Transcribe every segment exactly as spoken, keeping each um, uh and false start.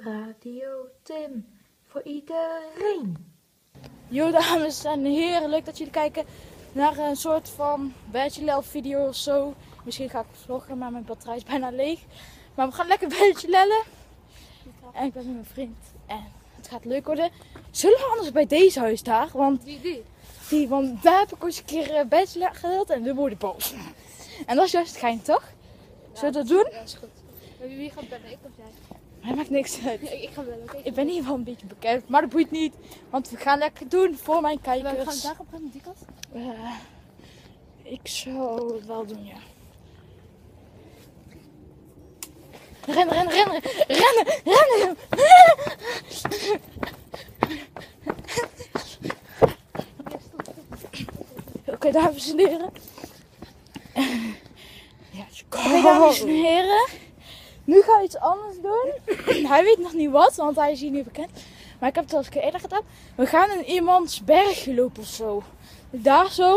Radio Tim, voor iedereen. Yo dames en heren, leuk dat jullie kijken naar een soort van bachelor video of zo. Misschien ga ik vloggen, maar mijn batterij is bijna leeg. Maar we gaan lekker bachelellen. En ik ben met mijn vriend en het gaat leuk worden. Zullen we anders bij deze huis daar? Want, Die, die. die, want daar heb ik ooit een keer uh, bachelor gedeeld en de worden boos. En dat is juist het gein, toch? Zullen we dat doen? Ja, is goed. Wie, wie gaat bellen? Ik of jij? Hij maakt niks uit. Ja, ik, ik ga bellen, oké? Ik ben hier wel een beetje bekend, maar dat boeit niet. Want we gaan lekker doen voor mijn kijkers. We gaan daar op gaan, die kant? Uh, ik zou het wel doen, ja. Rennen, rennen, rennen, rennen, rennen. Oké, okay, dames en heren. Ja, Oké, okay, dames en heren. Nu ga ik iets anders doen. Hij weet nog niet wat, want hij is hier niet bekend. Maar ik heb het al eens een keer eerder gedaan. We gaan in iemands berg lopen of zo. Daar zo.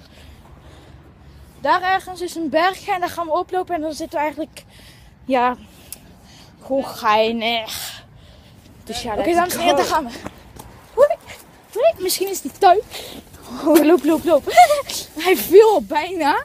Daar ergens is een berg en daar gaan we oplopen. En dan zitten we eigenlijk, ja, gewoon geinig. Dus ja, oké, okay, dames en heren, daar gaan we. Hoi. Hoi. Misschien is die tuin. Oh, loop, loop, loop. Hij viel al bijna.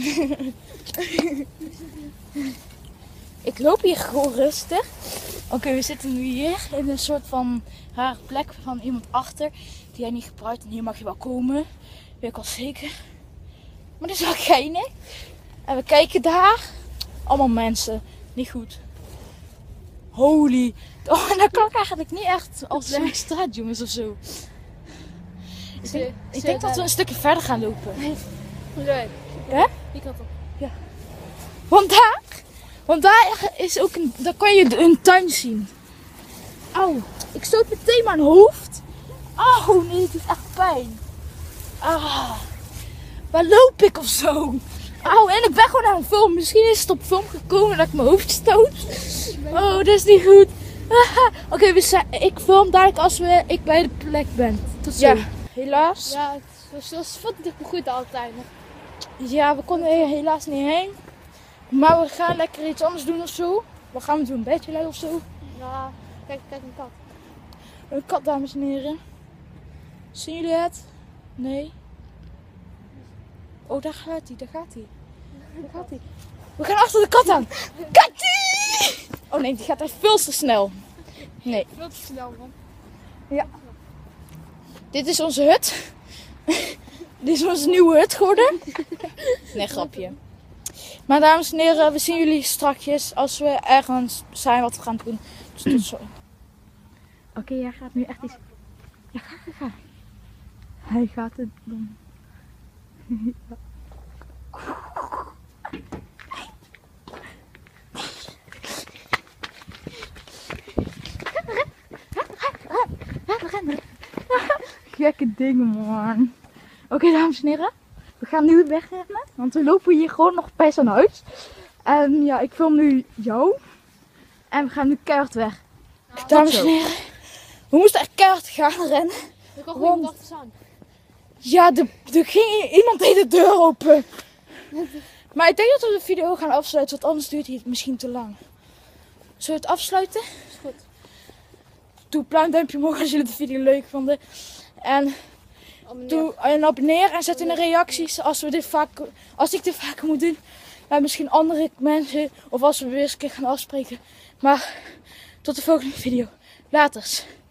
Ik loop hier gewoon rustig. Oké, okay, we zitten nu hier in een soort van rare plek van iemand achter. Die jij niet gebruikt. En hier mag je wel komen. Weet ik al zeker. Maar dat is wel geinig. En we kijken daar. Allemaal mensen. Niet goed. Holy. Oh, dat klonk eigenlijk niet echt als een straatjongens of zo. Ik denk, ik denk dat we een stukje verder gaan lopen. Nee. Ja? Die kant op. Ja. Want daar, want daar is ook een, daar kan je een tuin zien. Auw, ik stoot meteen mijn hoofd. Auw, nee, het is echt pijn. Ah, waar loop ik of zo? Auw, en ik ben gewoon aan het filmen. Misschien is het op film gekomen dat ik mijn hoofd stoot. Oh, dat is niet goed. Oké, okay, we zijn, ik film dadelijk als we, ik bij de plek ben. Tot zo. Ja, helaas. Ja, het was, het was wat goed altijd. Ja, we konden er helaas niet heen. Maar we gaan lekker iets anders doen of zo. Wat gaan we doen? Een bedje of zo? Ja, kijk, kijk een kat. Een kat, dames en heren. Zien jullie het? Nee. Oh, daar gaat hij, daar gaat hij. Daar gaat hij. We gaan achter de kat aan. Kattie! Oh nee, die gaat echt veel te snel. Nee. Veel te snel, man. Ja. Dit is onze hut. Dit is onze nieuwe hut geworden. Nee, grapje. Maar dames en heren, we zien jullie strakjes als we ergens zijn wat we gaan doen. Dus tot zo. Oké, okay, jij gaat nu echt iets... Ja, ga, ga, ga. Hij gaat het doen. Ja. Gekke dingen, man. Oké, okay, dames en heren. We gaan nu wegrennen, want we lopen hier gewoon nog best aan huis. En ja, ik film nu jou. En we gaan nu keihard weg. Ja, dames en heren, we moesten echt keihard gaan rennen. Er kan gewoon iemand achter staan. Ja, er ging iemand deed de deur open. Maar ik denk dat we de video gaan afsluiten, want anders duurt het misschien te lang. Zullen we het afsluiten? Is goed. Doe een pluim, duimpje omhoog als jullie de video leuk vonden. En... Doe en abonneer en zet in de reacties als, we dit vaak, als ik dit vaker moet doen. Bij misschien andere mensen of als we weer eens een keer gaan afspreken. Maar tot de volgende video. Laters.